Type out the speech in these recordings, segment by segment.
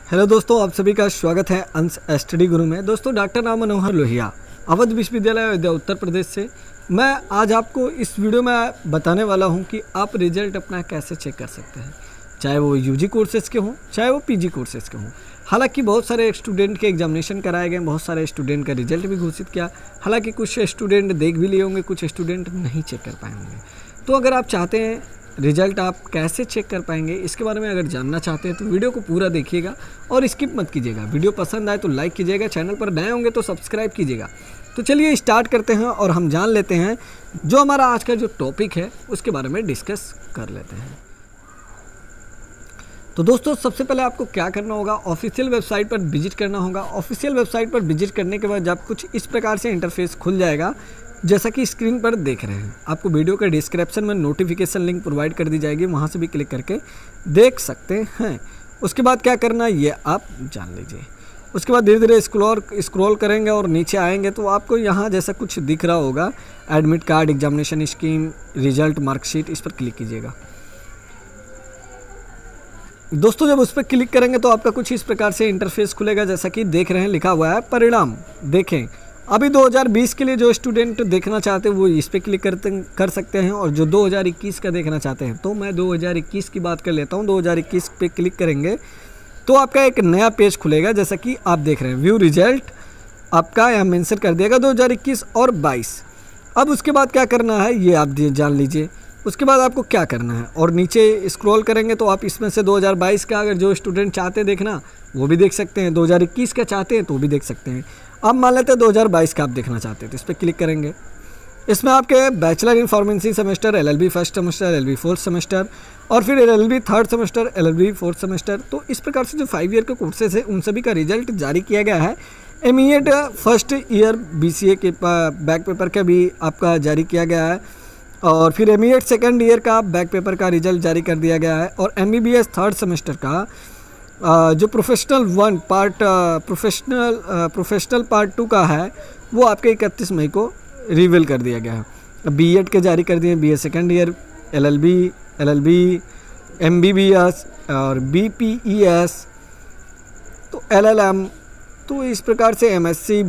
Hello दोस्तों, आप सभी का स्वागत है अंश स्टडी गुरु में। दोस्तों, डॉक्टर राम मनोहर लोहिया, अवध विश्वविद्यालय अयोध्या उत्तर प्रदेश से मैं आज आपको इस वीडियो में बताने वाला हूं कि आप रिजल्ट अपना कैसे चेक कर सकते हैं, चाहे वो यूजी कोर्सेज़ के हों चाहे वो पीजी कोर्सेज़ के हों। हालांकि बहुत सारे स्टूडेंट के एग्जामिनेशन कराए गए, बहुत सारे स्टूडेंट का रिजल्ट भी घोषित किया। हालांकि कुछ स्टूडेंट देख भी लिए होंगे, कुछ स्टूडेंट नहीं चेक कर पाए होंगे। तो अगर आप चाहते हैं रिजल्ट आप कैसे चेक कर पाएंगे, इसके बारे में अगर जानना चाहते हैं तो वीडियो को पूरा देखिएगा और स्किप मत कीजिएगा। वीडियो पसंद आए तो लाइक कीजिएगा, चैनल पर नए होंगे तो सब्सक्राइब कीजिएगा। तो चलिए स्टार्ट करते हैं और हम जान लेते हैं जो हमारा आज का जो टॉपिक है उसके बारे में डिस्कस कर लेते हैं। तो दोस्तों, सबसे पहले आपको क्या करना होगा, ऑफिशियल वेबसाइट पर विजिट करना होगा। ऑफिशियल वेबसाइट पर विजिट करने के बाद जब कुछ इस प्रकार से इंटरफेस खुल जाएगा जैसा कि स्क्रीन पर देख रहे हैं। आपको वीडियो के डिस्क्रिप्शन में नोटिफिकेशन लिंक प्रोवाइड कर दी जाएगी, वहां से भी क्लिक करके देख सकते हैं। उसके बाद क्या करना है ये आप जान लीजिए। उसके बाद धीरे धीरे स्क्रॉल करेंगे और नीचे आएंगे तो आपको यहाँ जैसा कुछ दिख रहा होगा, admit card, examination scheme, result, marksheet, इस पर क्लिक कीजिएगा। दोस्तों, जब उस पर क्लिक करेंगे तो आपका कुछ इस प्रकार से इंटरफेस खुलेगा, जैसा कि देख रहे हैं लिखा हुआ है परिणाम। देखें, अभी 2020 के लिए जो स्टूडेंट देखना चाहते हैं वो इस पर क्लिक कर सकते हैं, और जो 2021 का देखना चाहते हैं तो मैं 2021 की बात कर लेता हूँ। 2021 पे क्लिक करेंगे तो आपका एक नया पेज खुलेगा, जैसा कि आप देख रहे हैं। व्यू रिजल्ट आपका यहाँ मेंशन कर दिएगा 2021 और 22। अब उसके बाद क्या करना है ये आप जान लीजिए। उसके बाद आपको क्या करना है, और नीचे स्क्रॉल करेंगे तो आप इसमें से 2022 का अगर जो स्टूडेंट चाहते हैं देखना वो भी देख सकते हैं, 2021 का चाहते हैं तो भी देख सकते हैं। अब मान लेते हैं 2022 का आप देखना चाहते हैं तो इस पर क्लिक करेंगे। इसमें आपके bachelor in pharmacy semester, LLB first semester, LLB fourth semester और फिर LLB third semester, LLB fourth semester, तो इस प्रकार से जो 5 ईयर के कोर्सेज है उन सभी का रिजल्ट जारी किया गया है। एमईएड फर्स्ट ईयर बीसीए के बैक पेपर का भी आपका जारी किया गया है, और फिर एमईएड सेकेंड ईयर का बैक पेपर का रिजल्ट जारी कर दिया गया है, और एमबीबीएस थर्ड सेमेस्टर का जो प्रोफेशनल पार्ट 2 का है वो आपके 31 मई को रिवील कर दिया गया है। बीएड के जारी कर दिए, BA second year, LLB, MBBS और बीपीईएस, तो एलएलएम, तो इस प्रकार से एमएससी,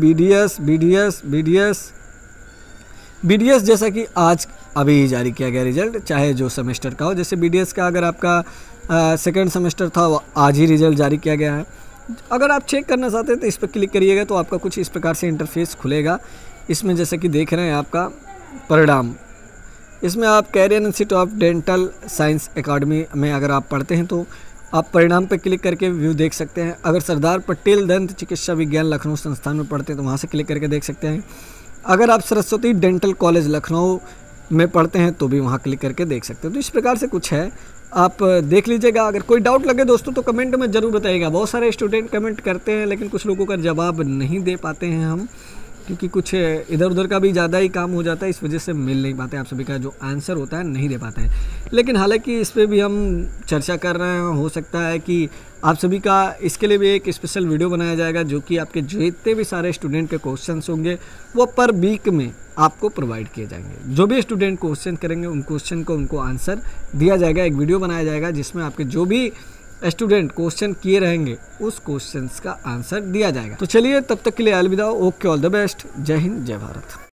बीडीएस जैसा कि आज अभी जारी किया गया रिजल्ट, चाहे जो सेमेस्टर का हो। जैसे बीडीएस का अगर आपका सेकेंड सेमेस्टर था वो आज ही रिजल्ट जारी किया गया है। अगर आप चेक करना चाहते हैं तो इस पर क्लिक करिएगा तो आपका कुछ इस प्रकार से इंटरफेस खुलेगा। इसमें जैसे कि देख रहे हैं आपका परिणाम, इसमें आप career institute of dental science academy में अगर आप पढ़ते हैं तो आप परिणाम पर क्लिक करके व्यू देख सकते हैं। अगर सरदार पटेल दंत चिकित्सा विज्ञान लखनऊ संस्थान में पढ़ते हैं तो वहाँ से क्लिक करके देख सकते हैं। अगर आप सरस्वती डेंटल कॉलेज लखनऊ में पढ़ते हैं तो भी वहाँ क्लिक करके देख सकते हैं। तो इस प्रकार से कुछ है, आप देख लीजिएगा। अगर कोई डाउट लगे दोस्तों तो कमेंट में ज़रूर बताइएगा। बहुत सारे स्टूडेंट कमेंट करते हैं लेकिन कुछ लोगों का जवाब नहीं दे पाते हैं हम, क्योंकि कुछ इधर उधर का भी ज़्यादा ही काम हो जाता है, इस वजह से मिल नहीं पाते, आप सभी का जो आंसर होता है नहीं दे पाते हैं। लेकिन हालांकि इस पर भी हम चर्चा कर रहे हैं, हो सकता है कि आप सभी का इसके लिए भी एक स्पेशल वीडियो बनाया जाएगा जो कि आपके जितने भी सारे स्टूडेंट के क्वेश्चंस होंगे वो पर वीक में आपको प्रोवाइड किए जाएंगे। जो भी स्टूडेंट क्वेश्चन करेंगे उन क्वेश्चन को उनको आंसर दिया जाएगा, एक वीडियो बनाया जाएगा जिसमें आपके जो भी स्टूडेंट क्वेश्चन किए रहेंगे उस क्वेश्चंस का आंसर दिया जाएगा। तो चलिए तब तक के लिए अलविदा, ओके, ऑल द बेस्ट, जय हिंद, जय भारत।